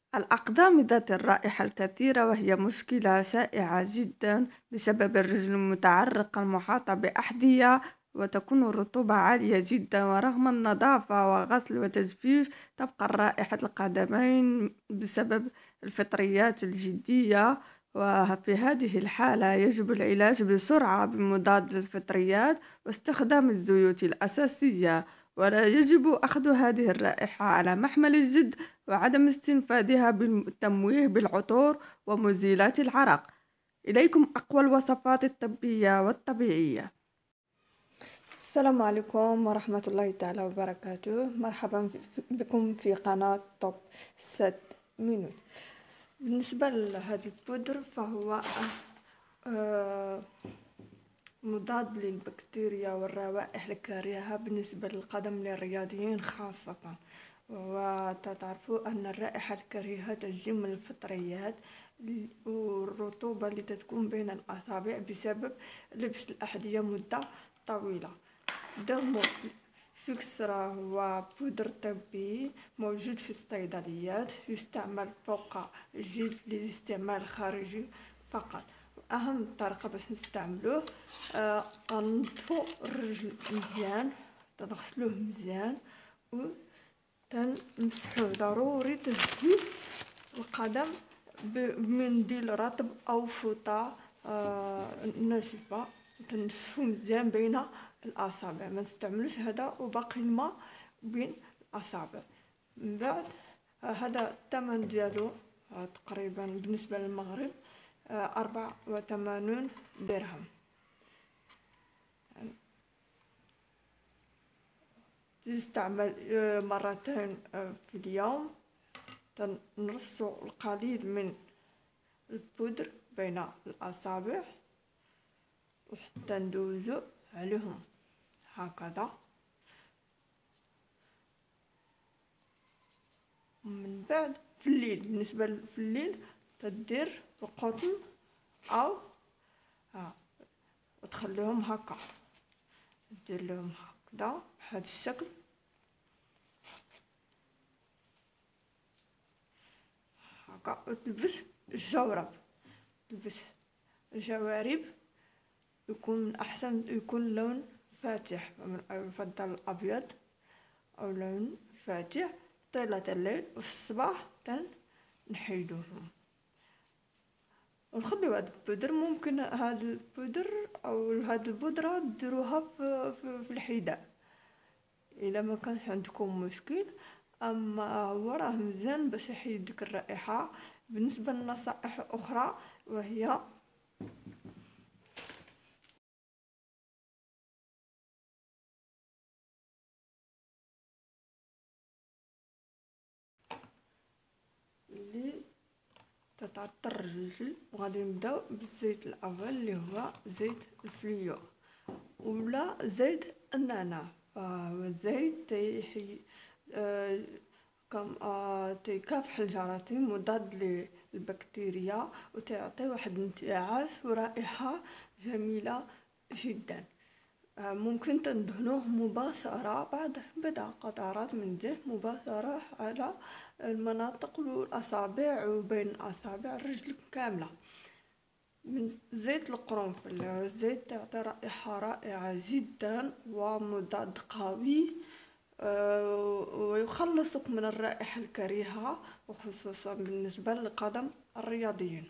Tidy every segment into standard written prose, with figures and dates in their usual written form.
الأقدام ذات الرائحة الكثيرة وهي مشكلة شائعة جدا بسبب الرجل المتعرقة المحاطة بأحذية، وتكون الرطوبة عالية جدا، ورغم النظافة وغسل وتجفيف تبقى رائحة القدمين بسبب الفطريات الجدية. وفي هذه الحالة يجب العلاج بسرعة بمضاد للفطريات واستخدام الزيوت الأساسية، ولا يجب أخذ هذه الرائحة على محمل الجد، وعدم استنفادها بالتمويه بالعطور ومزيلات العرق. إليكم أقوى الوصفات الطبية والطبيعية. السلام عليكم ورحمة الله تعالى وبركاته. مرحبا بكم في قناة توب 7 مينوت. بالنسبة لهذا البودر فهو آه، مضاد للبكتيريا والروائح الكريهة بالنسبة للقدم للرياضيين خاصة. وتعرفوا أن الرائحة الكريهة تجي من الفطريات والرطوبة اللي تكون بين الأصابع بسبب لبس الأحذية مدة طويلة. دم فيكسرا هو بودر طبي موجود في الصيدليات، يستعمل فوق الجلد للاستعمال الخارجي فقط. أهم طريقة باش نستعملوه ننظفو الرجل مزيان، تغسلوه مزيان و تنمسحوه. ضروري تغسلوا القدم بمنديل رطب أو فوطة ناشفة، تنشفو مزيان بين الأصابع، ما نستعملوش هذا وباقي الماء بين الأصابع. من بعد هذا الثمن ديالو تقريبا بالنسبة للمغرب 84 درهم. تستعمل مرتين في اليوم. تنرصو القليل من البودر بين الأصابع وحتى ندوزو عليهم هكذا. من بعد في الليل، بالنسبة في الليل تدير القطن أو وتخليهم هكا، دير لهم هكذا بهذا الشكل هكا. وتلبس الجورب، تلبس الجوارب يكون من أحسن يكون لون فاتح، يفضل الأبيض أو لون فاتح طيلة الليل، وفي الصباح نحيدوهم ونخليو هاد البودر. ممكن هاد البودر أو هاد البودرة ديروها في الحذاء إلا ما كانش عندكم مشكل، أما هو راه مزيان باش يحيد ديك الرائحة. بالنسبة للنصائح أخرى وهي اللي تتعطر الرجل، وغادي نبداو بالزيت الاول اللي هو زيت الفليو ولا زيت النعناع. فهو زيت تيحي تيكافح الجراثيم، مضاد للبكتيريا، وتعطي واحد الانتعاش ورائحة جميلة جدا. ممكن تندهنوه مباشرة بعد بضع قطرات من زيت مباشرة على المناطق والأصابع وبين الأصابع الرجل كاملة. من زيت القرنفل، الزيت تعطي رائحة رائعة جدا ومضاد قوي ويخلصك من الرائحة الكريهة، وخصوصا بالنسبة للقدم الرياضيين.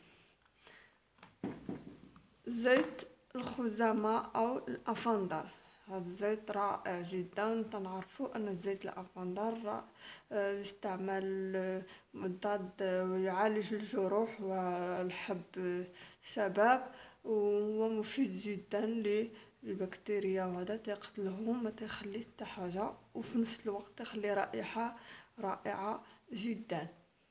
زيت الخزامة أو الأفندر، هذا الزيت رائع جدا. تنعرفوا أن زيت الأفندر يستعمل مضاد ويعالج الجروح والحب شباب، ومفيد جدا للبكتيريا، وهذا تقتلهم ما تخلي حتى حاجة، وفي نفس الوقت تخلي رائحة رائعة جدا.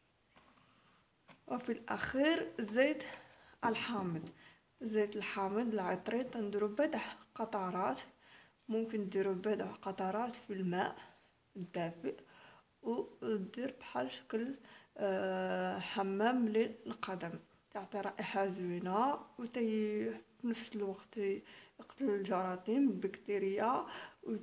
وفي الأخير زيت الحامض، زيت الحامض العطري تنديرو بضع قطرات، ممكن ديرو بضع قطرات في الماء الدافئ ودير بحال شكل حمام للقدم، تعطي رائحة زوينة في نفس الوقت يقتل الجراثيم البكتيريا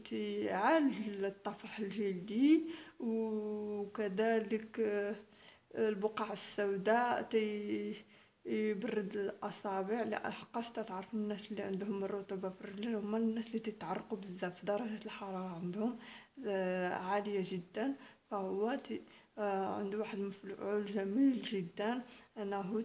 وتيعالج الطفح الجلدي، وكذلك البقع السوداء يبرد الأصابع، لحقاش تعرف الناس اللي عندهم الرطوبة في الرجل هما الناس اللي تتعرقوا بزاف، درجة الحرارة عندهم عالية جدا. فهو عنده واحد المفعول جميل جدا انه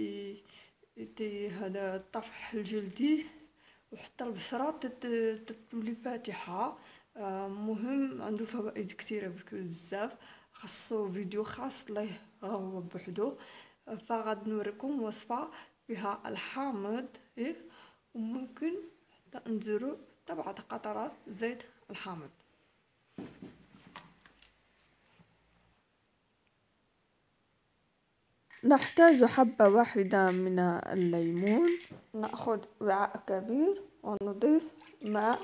هذا الطفح الجلدي، وحتى البشرة تولي فاتحة. مهم، عنده فوائد كتيرة بزاف، خاصو فيديو خاص ليه هو بوحدو. فغاد نوريكم وصفة فيها الحامض وممكن حتى نديرو حتى بعض قطرات زيت الحامض. نحتاج حبة واحدة من الليمون. نأخذ وعاء كبير ونضيف ماء،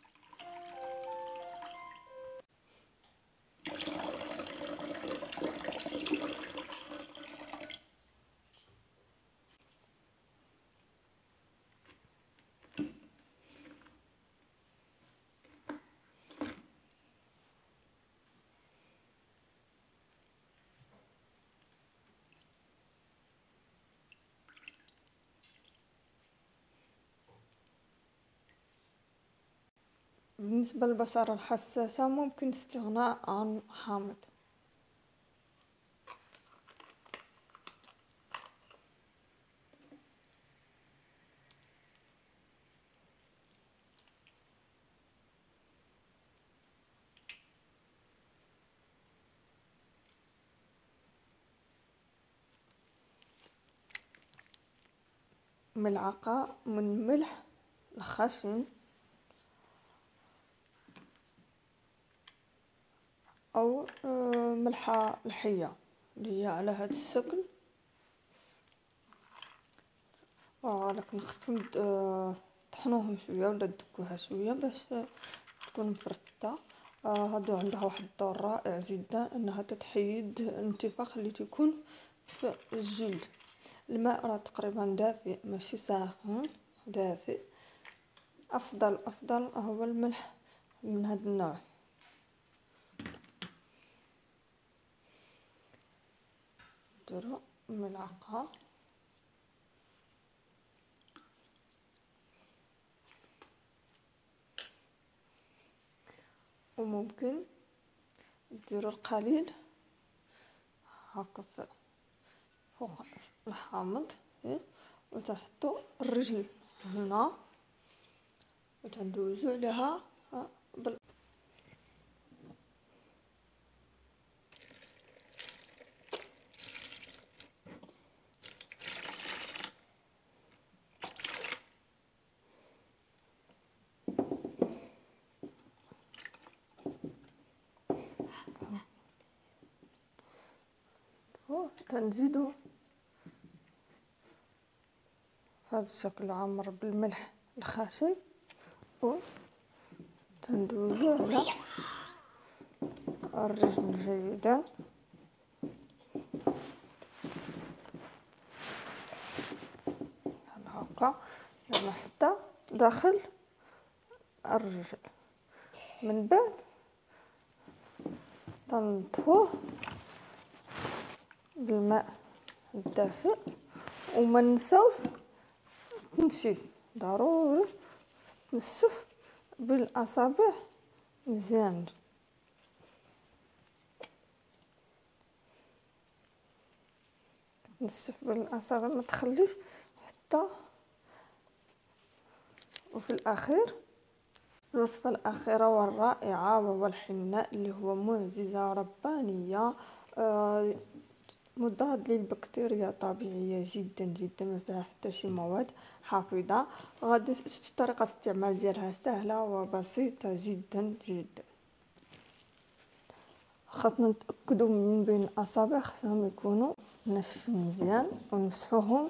بالنسبة للبشرة الحساسة ممكن استغناء عن حامض. ملعقة من ملح الخشن او ملحة الحية اللي هي على هذا الشكل. ولكن خصكم طحنوهم شويه ولا تدكوها شويه باش تكون مفرطه. هادو عندها واحد الدور رائع جدا انها تحيد الانتفاخ اللي تكون في الجلد. الماء راه تقريبا دافئ ماشي ساخن، دافئ. افضل هو الملح من هذا النوع. نديرو ملعقه وممكن نديرو القليل هكا فوق الحامض وتحطو الرجل هنا وتندوزو عليها تنزيدو هذا الشكل عامر بالملح الخشن وتندوزو على الرجل جيدا. هكا يعني حتى داخل الرجل. من بعد تنظفوه بالماء الدافئ وما نساوش تنشيف، ضروري تنشف بالاصابع مزيان. تنشف بالاصابع ما تخليش حتى. وفي الاخير الوصفه الاخيره والرائعه وهو الحناء اللي هو معجزه ربانيه، مضاد للبكتيريا، طبيعيه جدا جدا، ما فيها حتى شي مواد حافظه. غادي طريقه الاستعمال ديالها سهله وبسيطه جدا جدا. خاصنا نتاكدوا من بين الاصابع خصهم يكونوا ناشفين مزيان ونمسحوهم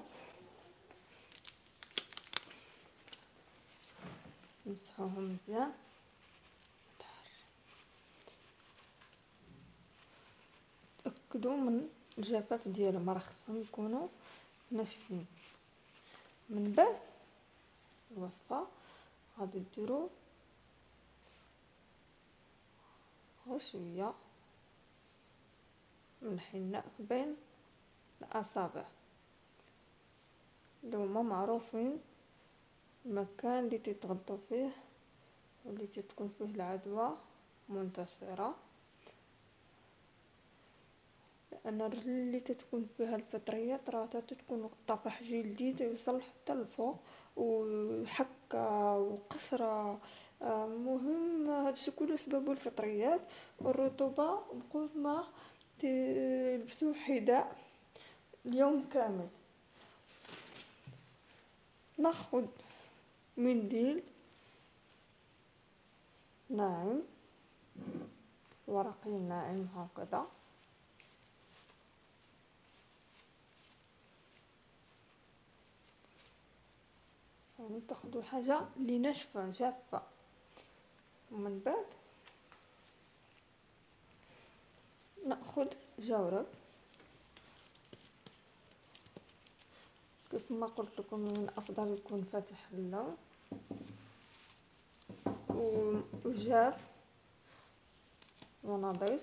مزيان. تاكدوا من الجفاف ديالهم، راه خصهم يكونوا ناشفين. من بعد الوصفه غادي ديروا شويه من الحناء بين الأصابع اللي هما معروفين المكان اللي تتغطوا فيه واللي تكون فيه العدوى منتشرة، لأن الرجل اللي تتكون فيها الفطريات راه تتكون طفح جلدي يوصل حتى الفوق وحكة وقشرة. مهم هادشي كله سببو الفطريات والرطوبة. بقول ما تلبسو حذاء اليوم كامل. ناخد منديل ناعم ورقي ناعم هكذا، يعني تاخدو حاجة اللي ناشفة جافة، ومن بعد ناخد جورب كيف ما قلت لكم من الافضل يكون فاتح اللون وجاف ونظيف،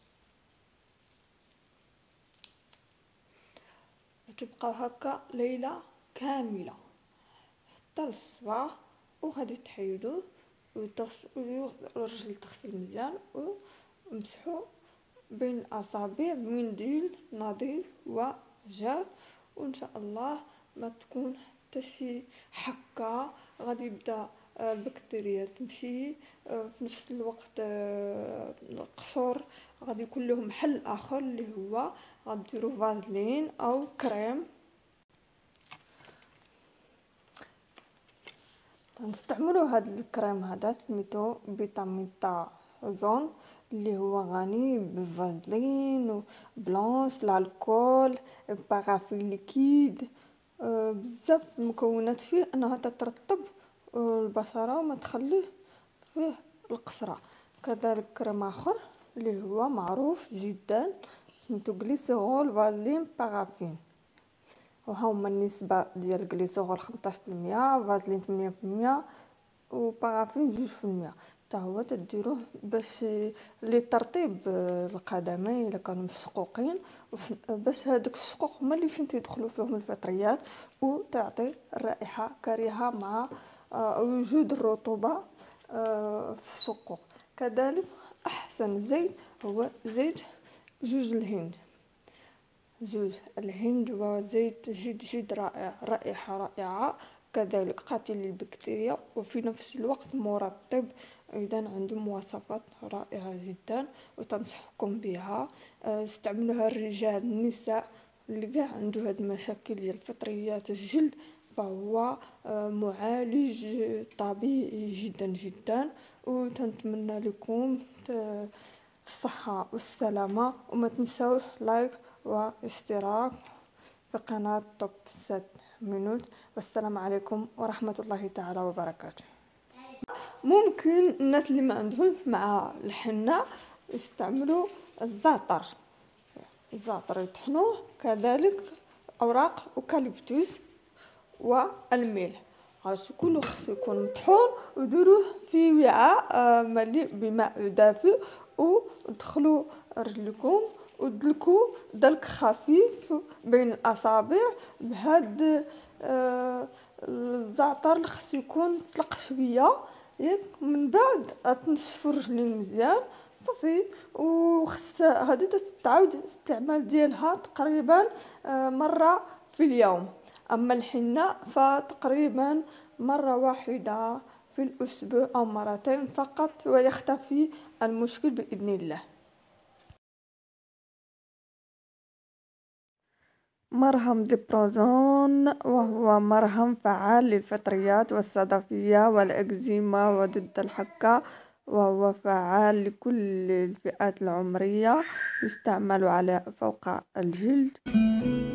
وتبقى هكا ليلة كاملة حتى الصباح، وغادي تحيدوه والرجل تغسل مزيان ومسحو بين الاصابع بمنديل نظيف وجاف، وان شاء الله ما تكون حتى شي حكه. غادي يبدا البكتيريا تمشي في نفس الوقت. القشور غادي يكون لهم حل اخر اللي هو غديروا فازلين او كريم. تنستعملوا هذا الكريم هذا سميتو فيتامينتا زون اللي هو غني بفازلين وبلونس الكحول بارافين ليكيد، بزاف المكونات فيه انها تترطب البشره وما تخليه فيه القشره. كذلك كريم اخر اللي هو معروف جدا سميتو غليسيرول فازلين بارافين، وهما النسبة ديال الجليسرول 15%، فازلين 8%، وبارافين 2%. حتى هو تديروه باش لترطيب القدمين الا كانوا مشقوقين، باش هادوك الشقوق هما اللي فين تيدخلوا فيهم الفطريات وتعطي الرائحة كريهة مع وجود الرطوبة في الشقوق. كذلك احسن زيت هو زيت جوج الهند هو زيت جد رائع، رائحة رائعة، كذلك قاتل للبكتيريا وفي نفس الوقت مرطب. اذا عنده مواصفات رائعة جدا وتنصحكم بها. استعملوها الرجال النساء اللي كاع عنده هاد المشاكل ديال فطريات الجلد، فهو معالج طبيعي جدا جدا. وتنتمنى لكم الصحة والسلامة، وما تنسوش لايك واشتراك في قناة توب 7 مينوت. والسلام عليكم ورحمة الله تعالى وبركاته. ممكن الناس اللي ما عندهم مع الحنة يستعملوا الزعتر يطحنوه، كذلك اوراق اوكاليبتوس والملح. هادشي كله خصو يكون مطحون وديروه في وعاء مليء بماء دافئ، ودخلوا رجلكم ودلكوا دلك خفيف بين الاصابع بهاد الزعتر اللي خصو يكون طلق شويه ياك. من بعد تنشفوا الرجلين مزيان صافي، وخص هذه تتعاود الاستعمال ديالها تقريبا مره في اليوم. اما الحنه فتقريبا مره واحده في الاسبوع او مرتين فقط ويختفي المشكل باذن الله. مرهم ديبروزون وهو مرهم فعال للفطريات والصدفية والإكزيما وضد الحكة، وهو فعال لكل الفئات العمرية، يستعمل على فوق الجلد.